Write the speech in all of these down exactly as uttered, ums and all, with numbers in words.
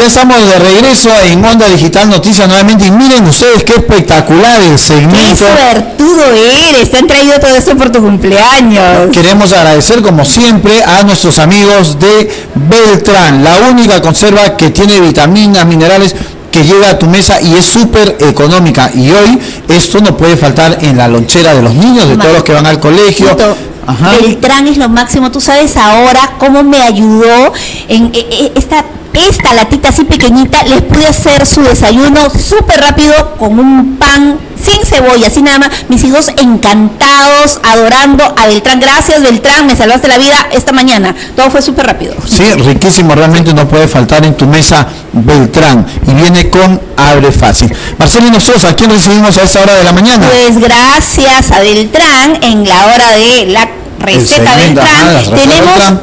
estamos de regreso en Onda Digital Noticias nuevamente y miren ustedes qué espectacular el segmento. ¡Qué suertudo eres! Te han traído todo esto por tu cumpleaños. Queremos agradecer como siempre a nuestros amigos de Beltrán, la única conserva que tiene vitaminas, minerales, que llega a tu mesa y es súper económica. Y hoy esto no puede faltar en la lonchera de los niños, de todos los que van al colegio. Ajá. Beltrán es lo máximo. Tú sabes ahora cómo me ayudó en esta... Esta latita así pequeñita, les pude hacer su desayuno súper rápido con un pan sin cebolla, así nada más. Mis hijos encantados, adorando a Beltrán. Gracias, Beltrán, me salvaste la vida esta mañana. Todo fue súper rápido. Sí, riquísimo, realmente no puede faltar en tu mesa Beltrán. Y viene con Abre Fácil. Marcelino Sosa, ¿a quién recibimos a esta hora de la mañana? Pues gracias a Beltrán, en la hora de la receta Beltrán, ah, tenemos... Beltrán.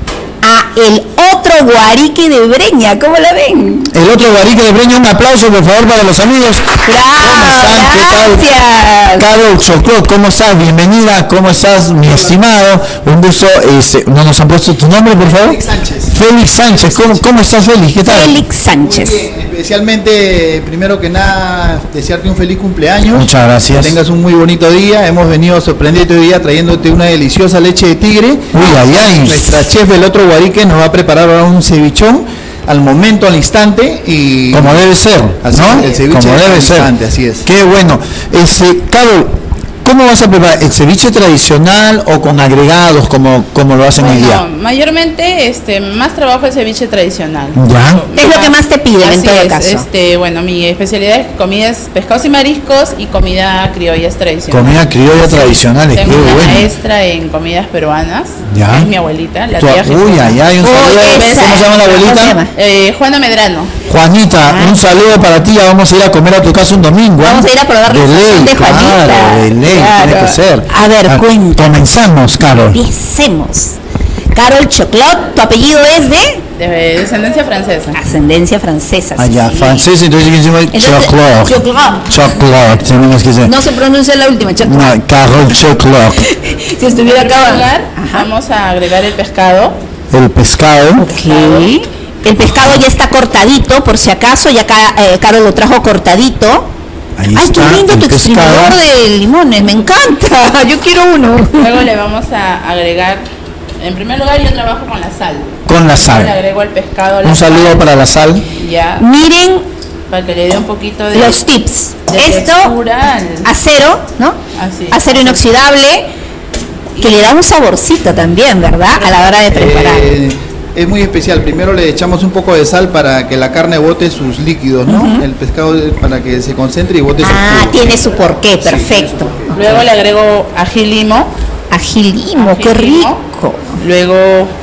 A el otro guarique de Breña, ¿cómo la ven? El otro guarique de Breña, un aplauso por favor para los amigos. ¡Bravo! Gracias. Carol Choclot, ¿cómo estás? Bienvenida, ¿cómo estás, mi estimado? Un gusto, este, ¿no nos han puesto tu nombre, por favor? Félix Sánchez. Félix Sánchez, ¿cómo, cómo estás, Félix? ¿Qué tal? Félix Sánchez. Muy bien, especialmente, primero que nada, desearte un feliz cumpleaños. Muchas gracias. Que tengas un muy bonito día. Hemos venido a sorprenderte hoy día trayéndote una deliciosa leche de tigre. Uy, ay, ay. Nuestra chef del otro guarique nos va a preparar ahora un cevichón al momento, al instante, y como debe ser, así, ¿no? El ceviche como debe al ser. Instante, así es. Qué bueno. Este, Carol, ¿cómo vas a preparar el ceviche tradicional o con agregados como, como lo hacen bueno, hoy día? Mayormente, este, más trabajo el ceviche tradicional. Ya. Es lo que más te piden Así en todo es, caso. Este, bueno, mi especialidad es comidas, pescados y mariscos y comida criollas tradicional. Comida criolla tradicional, es Tengo que una bueno. maestra en comidas peruanas, Ya. es mi abuelita, la Tu- tía Uy, Jesús. ay, ay, un Uy, saludo. esa. ¿Cómo se llama la ¿Cómo se abuelita? llama? Eh, Juana Medrano. Juanita, Ah. un saludo para ti. Ya vamos a ir a comer a tu casa un domingo. Vamos a ir a probar de la ley, sazón de Juanita. claro, de ley, Claro. tiene que ser. A ver, Ah, cuenta. Comenzamos, Carol. Empecemos. Carol Choclot, tu apellido es de De descendencia francesa. ascendencia francesa. Allá, sí. francés, entonces ¿quién se llama? Entonces, Choclot. Choclot. Choclot, tenemos que decir. No se pronuncia la última, Choclot. No, Carol Choclot. Si estuviera En primer acá. lugar, Ajá. vamos a agregar el pescado. El pescado. Ok. El pescado ya está cortadito, por si acaso, ya acá, eh, Carol lo trajo cortadito. Ahí Ay, está qué lindo el tu pescado. exprimidor de limones, me encanta. Yo quiero uno. Luego le vamos a agregar, en primer lugar yo trabajo con la sal. Con la Le sal. agrego el pescado. la Un saludo sal, para la sal. Ya, Miren para que le dé un poquito de... los tips. de Esto, textura al- acero, ¿no? Así. Acero inoxidable, que le da un saborcito también, ¿verdad? A la hora de preparar. Eh, es muy especial. Primero le echamos un poco de sal para que la carne bote sus líquidos, ¿no? Ujú. El pescado para que se concentre y bote sus Ah, jugos. tiene su porqué, tiene su perfecto. porqué. Luego le agrego ají limo. Ají limo, Ají qué limo. rico. Luego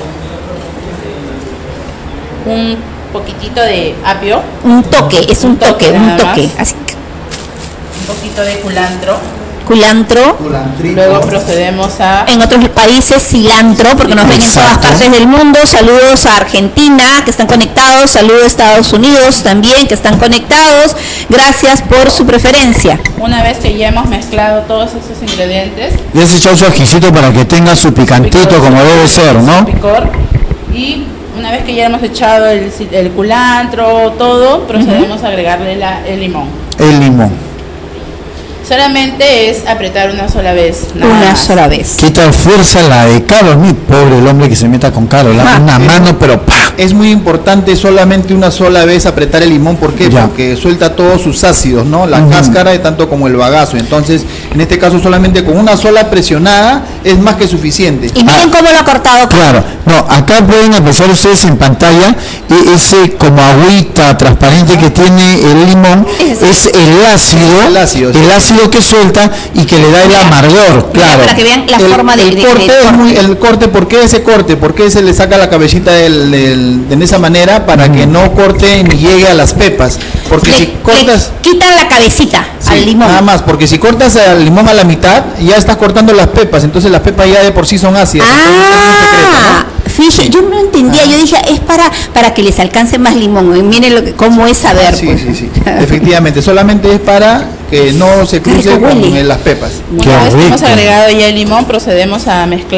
un poquitito de apio, Un toque, es un Un toque toque, un nada toque. más. Así, un poquito de culantro. culantro. Culantrito. Luego procedemos a... En otros países cilantro, porque nos ven en todas Exacto. partes del mundo. Saludos a Argentina, que están conectados. Saludos a Estados Unidos también, que están conectados. Gracias por su preferencia. Una vez que ya hemos mezclado todos esos ingredientes, Le has echado su ajicito para que tenga su picantito picor, como debe ser, ¿no? picor, y una vez que ya hemos echado el, el culantro, todo, procedemos a agregarle la- el limón. El limón. Solamente es apretar una sola vez. nada Una más. sola vez. ¿Qué tal fuerza la de Carol? Mi pobre el hombre que se meta con Carol. Ah. Una mano, pero ¡pah! Es muy importante solamente una sola vez apretar el limón. ¿Por qué? Ya. Porque suelta todos sus ácidos, ¿no? La Ujú. cáscara, tanto como el bagazo. Entonces, en este caso, solamente con una sola presionada es más que suficiente. Y miren Ah. cómo lo ha cortado. Claro, no, acá pueden apreciar ustedes en pantalla e- ese como agüita transparente que tiene el limón, Es- es el ácido, El ácido, sí. el ácido que suelta y que le da el amargor, Mira, claro. para que vean la el, forma de, el de- corte del es muy, corte. el corte, ¿por qué ese corte? ¿Por qué se le saca la cabecita del, del- de esa manera para que no corte ni llegue a las pepas? Porque Le- si le cortas quitan la cabecita sí, al limón. nada más, porque si cortas el limón a la mitad ya estás cortando las pepas, entonces las pepas ya de por sí son ácidas. Entonces, ese es un secreto, Ah, ¿no? fíjate, yo no entendía, yo dije, es para para que les alcance más limón. Y miren lo que, cómo es saber. Sí, pues. sí, sí, efectivamente, solamente es para que no se cruce rico con huele. eh, las pepas. Qué Una vez que hemos rico. agregado ya el limón, procedemos a mezclar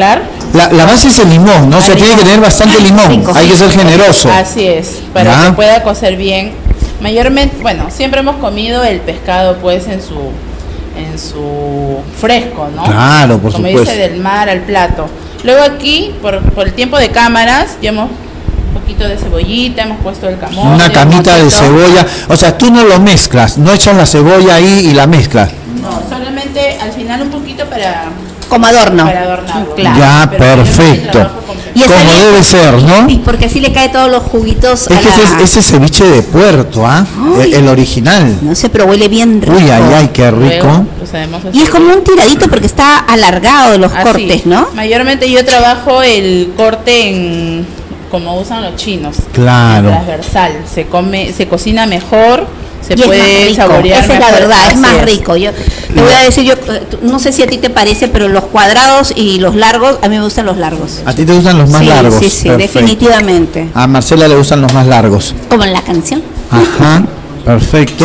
La, la base es el limón, ¿no? O sea, tiene que tener bastante limón. Rico. Hay que ser generoso. Así es, para Ya. que pueda cocer bien. Mayormente, bueno, siempre hemos comido el pescado pues en su en su fresco, ¿no? Claro, por Como supuesto. dice, del mar al plato. Luego aquí, por, por el tiempo de cámaras, ya hemos un poquito de cebollita, hemos puesto el camote. Una camita de un poquito. cebolla. O sea, tú no lo mezclas, no echas la cebolla ahí y la mezclas. No, solamente al final un poquito para, Como adorno. para adornarlo. Claro. Ya, Pero yo no perfecto. trabajo con- Y está Como bien, debe ser, ¿no? Y porque así le cae todos los juguitos Es a que ese, la... es- ese ceviche de puerto, ¿ah? Ay. El, el original. No sé, pero huele bien rico. Uy, ay, ay, qué rico. Luego procedemos a Y es servir. como un tiradito porque está alargado de los Así. cortes, ¿no? Mayormente yo trabajo el corte en como usan los chinos. Claro. Transversal. Se come, se cocina mejor, se Y es más puede rico, saborear esa es la mejor. verdad, es Así más rico. Yo te voy a decir, yo eh, tú- no sé si a ti te parece, pero los cuadrados y los largos, a mí me gustan los largos. ¿A ti te gustan los más sí, largos? sí, sí, Perfecto. definitivamente. A Marcela le gustan los más largos. Como en la canción. Ajá, perfecto.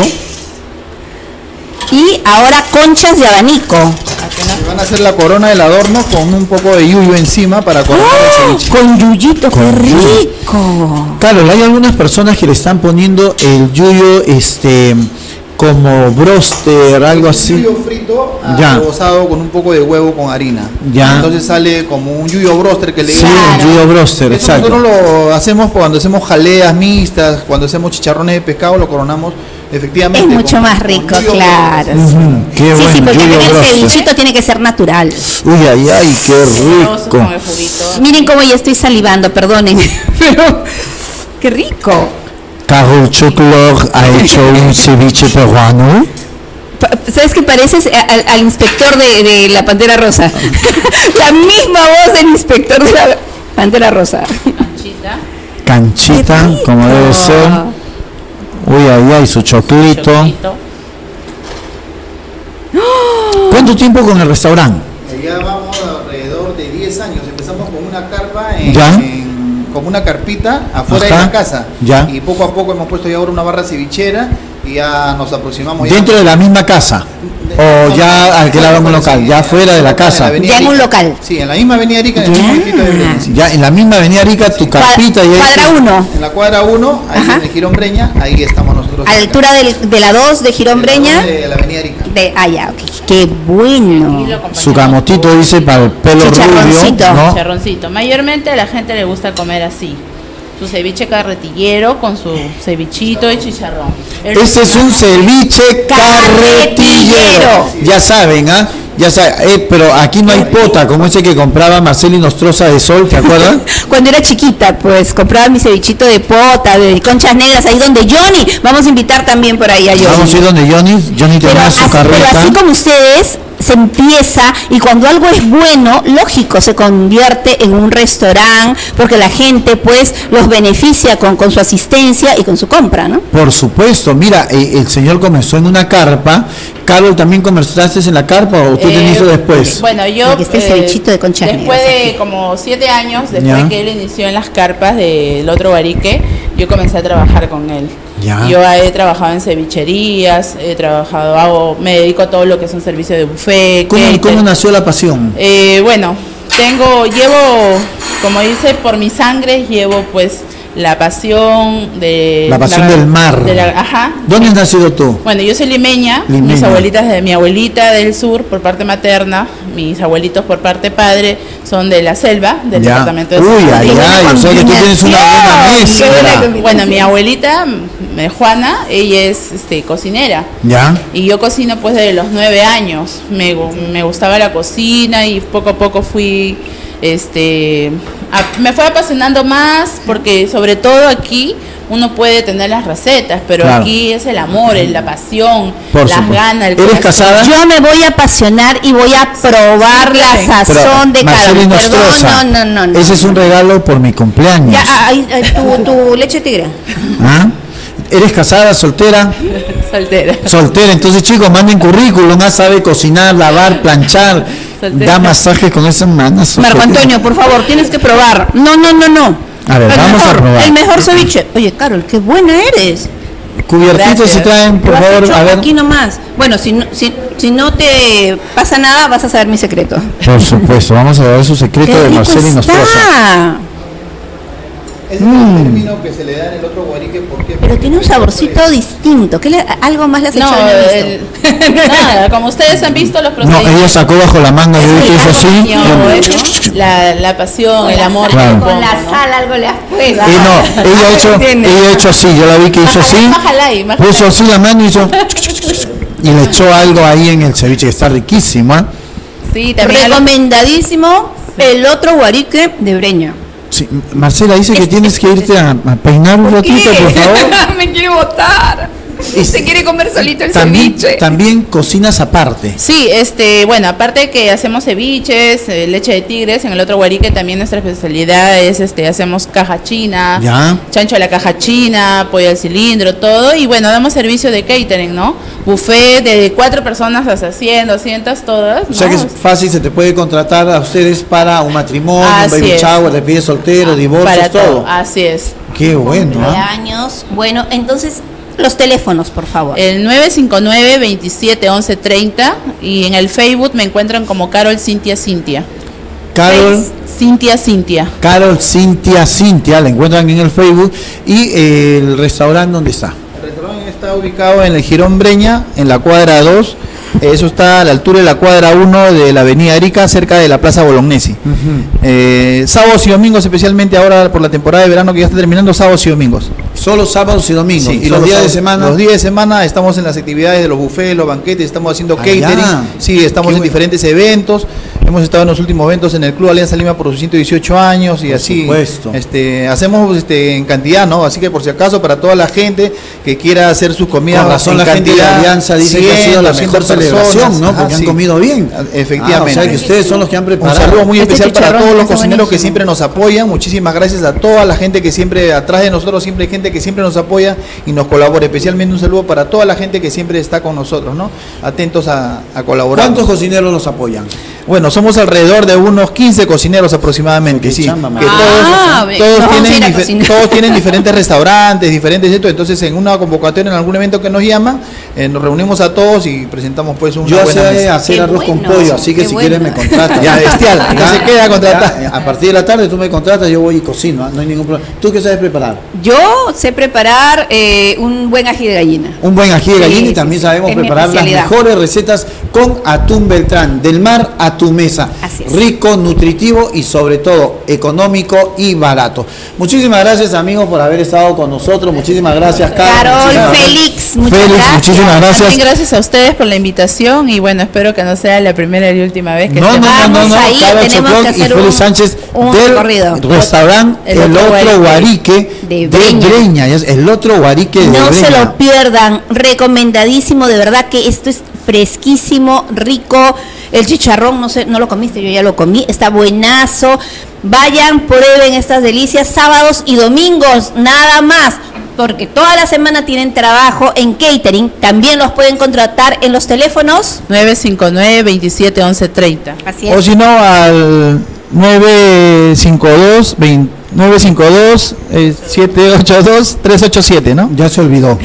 Y ahora conchas de abanico. Apenas- Van a hacer la corona del adorno con un poco de yuyo encima para coronar el ceviche. Con yuyito, qué Con yuyo. rico. Claro, hay algunas personas que le están poniendo el yuyo este como broster, algo así. Yuyo frito, Ya. rebozado con un poco de huevo con harina. Ya. Entonces sale como un yuyo broster que le Sí, llaman. el yuyo broster, Eso exacto. nosotros lo hacemos cuando hacemos jaleas mixtas, cuando hacemos chicharrones de pescado, lo coronamos efectivamente. Es mucho con- más con rico, yuyo claro. broster. Ujú, qué Sí, bueno, sí, porque yuyo el broster. cevichito tiene que ser natural. Uy, ay, ay, qué sabroso rico. con el juguito. Miren cómo ya estoy salivando, perdonen. Pero, qué rico. Carol Choclor ha hecho un ceviche peruano. Pa- ¿Sabes qué pareces a- al, al inspector de, de la Pantera Rosa? La misma voz del inspector de la Pantera Rosa. Conchita, Canchita, Qué rico. como debe ser. Uy, ay, ay, su choclito. chocolito. ¿Cuánto tiempo con el restaurante? Ya vamos alrededor de diez años. Empezamos con una carpa en, Ya. en- como una carpita afuera Ajá. de la casa. Ya. Y poco a poco hemos puesto ya ahora una barra cevichera y ya nos aproximamos. ¿Dentro ya, de la misma casa? ¿O ya alquilaron un local? ¿Ya fuera de la casa? avenida Ya en un Arica. local. Sí, en la misma avenida Arica, en el Ya. mismo edificio de Breña, sí. Ya en la misma avenida Arica, tu carpita y ahí- Cuadra uno. En la cuadra uno, ahí Ajá. en el Girón Breña, ahí estamos nosotros. A la altura del- de la dos de Girón Breña. De la avenida Arica. De, ah, ya, ok. Qué Y bueno. lo acompañamos Su camotito con dice para el pelo rubio, Chicharroncito. ¿no? chicharroncito. Mayormente a la gente le gusta comer así. Su ceviche carretillero con su cevichito y chicharrón. El Este es un ceviche carretillero. Ya saben, ¿ah? Ya saben, eh, pero aquí no hay pota, como ese que compraba Marcelo y Nostroza de Sol, ¿te acuerdas? Cuando era chiquita, pues compraba mi cevichito de pota, de conchas negras, ahí donde Johnny. Vamos a invitar también por ahí a Johnny. Vamos a ir donde Johnny, Johnny Pero tenía así, su pero carreta. así como ustedes, se empieza y cuando algo es bueno, lógico, se convierte en un restaurante porque la gente pues los beneficia con, con su asistencia y con su compra, ¿no? Por supuesto, mira, eh, el señor comenzó en una carpa. Carol, ¿también comenzaste en la carpa o tú te Eh, hizo después? Bueno, yo Porque está el cevichito de conchas después negras de aquí. como siete años, después Ya. de que él inició en las carpas del otro Barique, yo comencé a trabajar con él. Ya. Yo he trabajado en cevicherías, he trabajado, hago, me dedico a todo lo que es un servicio de buffet. ¿Cómo, catering. cómo nació la pasión? Eh, bueno, tengo, llevo, como dice, por mi sangre llevo pues la pasión de La pasión del mar. de la- ajá. ¿Dónde has nacido tú? Bueno, yo soy limeña, Limeña. mis abuelitas de mi abuelita del sur por parte materna, mis abuelitos por parte padre son de la selva, del Ya. departamento de Uy, San ay, Martín. ay, o sea que tú tienes una buena Qué buena mezcla. combinación. Bueno, mi abuelita, eh, Juana, ella es este, cocinera. ¿Ya? Y yo cocino pues desde los nueve años. Me, gu- me gustaba la cocina y poco a poco fui, este, a- me fue apasionando más porque sobre todo aquí uno puede tener las recetas, pero Claro. aquí es el amor, el- la pasión, Por las supuesto. ganas. el ¿Eres corazón. casada? Yo me voy a apasionar y voy a probar Sí, la sí. sazón de Marcelo Carol. y Perdón, Nostroza, no, no, no, no. ese es un regalo por mi cumpleaños. Ya, ah, ahí, ahí, tu, tu leche tigre. ¿Ah? ¿Eres casada, soltera? Soltera. Soltera, entonces chicos, manden currículum, ah, sabe cocinar, lavar, planchar, Soltera. da masajes con esas manos. Marco Antonio, por favor, tienes que probar. No, no, no, no. A ver, El vamos a mejor, probar. El mejor ceviche. Oye, Carol, qué buena eres. Cubiertitos Gracias. se traen, por Lo has favor, hecho a ver. aquí nomás. Bueno, si no, si, si no te pasa nada, vas a saber mi secreto. Por supuesto, vamos a ver su secreto ¡Qué de rico Marcela Nostroza. está! Ese es el término que se le da en el otro guarique. ¿Por qué? Pero tiene un saborcito distinto. ¿Qué le- ¿Algo más le has hecho? No, No he visto. el- nada, como ustedes han visto los No, procedimientos. ella sacó bajo la manga, yo vi que hizo así. No, y- es la, la pasión, el amor. Claro. que le Con pongo, la ¿no? sal algo le has puesto. Y no, ella ha hecho, Entiende. ella ha hecho así, yo la vi que hizo así, Bájala ahí, bájala puso ahí. así la mano y hizo y le echó algo ahí en el ceviche que está riquísimo, ¿ah? Sí, también a los- Recomendadísimo el otro guarique de Breña. Sí, Marcela dice que tienes que irte a, a peinar un ratito, por favor. Me quiere botar. Se quiere comer solito el También, ceviche. también cocinas aparte. Sí, este, bueno, aparte de que hacemos ceviches, eh, leche de tigres, en el otro guarique también nuestra especialidad es, este, hacemos caja china, Ya. chancho a la caja china, pollo al cilindro, todo, y bueno, damos servicio de catering, ¿no? Buffet de cuatro personas hasta cien, doscientas, todas, O sea ¿no? que es fácil, se te puede contratar a ustedes para un matrimonio, un Así baby es. shower, despide soltero, divorcios, Para todo. todo, así es. Qué bueno, ¿ah? Cumpleaños. Bueno, entonces, los teléfonos, por favor. El nueve cinco nueve, veintisiete, once, treinta y en el Facebook me encuentran como Carol Cintia Cintia. Carol, Cintia Cintia. Carol Cintia Cintia, la encuentran en el Facebook. Y eh, el restaurante, ¿dónde está? El restaurante está ubicado en el Jirón Breña, en la cuadra dos. Eso está a la altura de la cuadra uno de la avenida Arica, cerca de la Plaza Bolognesi. Eh, sábados y domingos, especialmente ahora por la temporada de verano que ya está terminando, sábados y domingos. Solo sábados y domingos. Sí, y los solo días de sábados. semana. Los días de semana estamos en las actividades de los buffets, los banquetes, estamos haciendo Ah, catering. ya. Sí, estamos Qué en bueno. diferentes eventos. Hemos estado en los últimos eventos en el Club Alianza Lima por sus ciento dieciocho años y Por así. supuesto. Este, hacemos este, en cantidad, ¿no? Así que por si acaso, para toda la gente que quiera hacer sus comidas Con razón en la gente de cantidad, Alianza dice que ha sido la cien, mejor doscientas celebración, personas. ¿no? Ajá, Porque han sí. comido bien. Efectivamente. Ah, o sea que ustedes son los que han Un preparado. saludo muy Este especial para chicharrón todos los está cocineros que buenísimo. siempre nos apoyan. Muchísimas gracias a toda la gente que siempre atrás de nosotros, siempre hay gente que siempre nos apoya y nos colabora. Especialmente un saludo para toda la gente que siempre está con nosotros, ¿no? Atentos a, a colaborar. ¿Cuántos cocineros los apoyan? Bueno, somos alrededor de unos quince cocineros aproximadamente, Qué sí. chamba, Que man. Ah, todos, ve, todos nos vamos a tienen, ir a dife- cocinar. todos tienen diferentes restaurantes, diferentes esto. Entonces, en una convocatoria, en algún evento que nos llaman, eh, nos reunimos a todos y presentamos pues una Yo buena sé mesa. hacer Qué arroz con bueno, pollo, así que qué si bueno. quieres me contratas. Ya, bestial, ya se queda contratado. ya, a partir de la tarde tú me contratas, yo voy y cocino, ¿ah? No hay ningún problema. ¿Tú qué sabes preparar? Yo sé preparar eh, un buen ají de gallina. Un buen ají de Sí, gallina y sí, también sí, sabemos es mi preparar las especialidad. mejores recetas con atún Beltrán, del mar a tu mesa. Así es. Rico, nutritivo y sobre todo económico y barato. Muchísimas gracias amigos por haber estado con nosotros. Muchísimas gracias Carol. Carol, Muchísimas gracias. Félix, muchas Félix, gracias. muchísimas gracias. También gracias a ustedes por la invitación y bueno, espero que no sea la primera y última vez que No, no, estemos- no, no, Vamos no, ahí, Carol tenemos Chocón que y hacer Félix un- Sánchez un del recorrido. restaurante El El, otro Otro Guarique Guarique de de Breña. Breña. ya es El Otro Guarique de No Breña. se lo pierdan, recomendadísimo, de verdad que esto es fresquísimo, rico. El chicharrón, no sé, no lo comiste, yo ya lo comí, está buenazo. Vayan, prueben estas delicias sábados y domingos, nada más, porque toda la semana tienen trabajo en catering. También los pueden contratar en los teléfonos. nueve cinco nueve, veintisiete, once, treinta. Así O es. si no, al nueve cinco dos, veinte nueve cinco dos, siete ocho dos, tres ocho siete, ¿no? Ya se olvidó.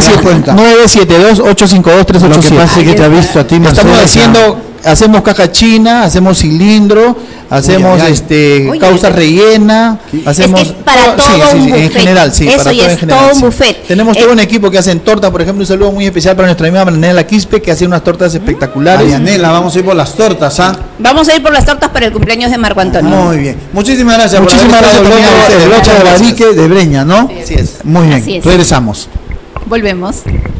nueve siete dos, ocho cinco dos, tres Lo ocho que siete. pasa es que te ha visto a ti, Estamos Marcela, haciendo, hacemos caja china, hacemos cilindro, hacemos ay, ay. este Oye, causa es- rellena, hacemos es para sí, todo sí, un sí, en buffet. general, sí, Eso para ya todo en es general, todo un sí. buffet. Tenemos Eh, todo un equipo que hacen tortas, por ejemplo, un saludo muy especial para nuestra amiga Marianela Quispe, que hace unas tortas espectaculares. Marianela, vamos a ir por las tortas, ¿ah? Vamos a ir por las tortas para el cumpleaños de Marco Antonio. Muy bien. Muchísimas gracias. Muchísimas por haber gracias estado también a el ustedes. Otro Muchas gracias. Guarique de Breña, ¿no? Así es. Muy bien. Así es. Regresamos. Volvemos.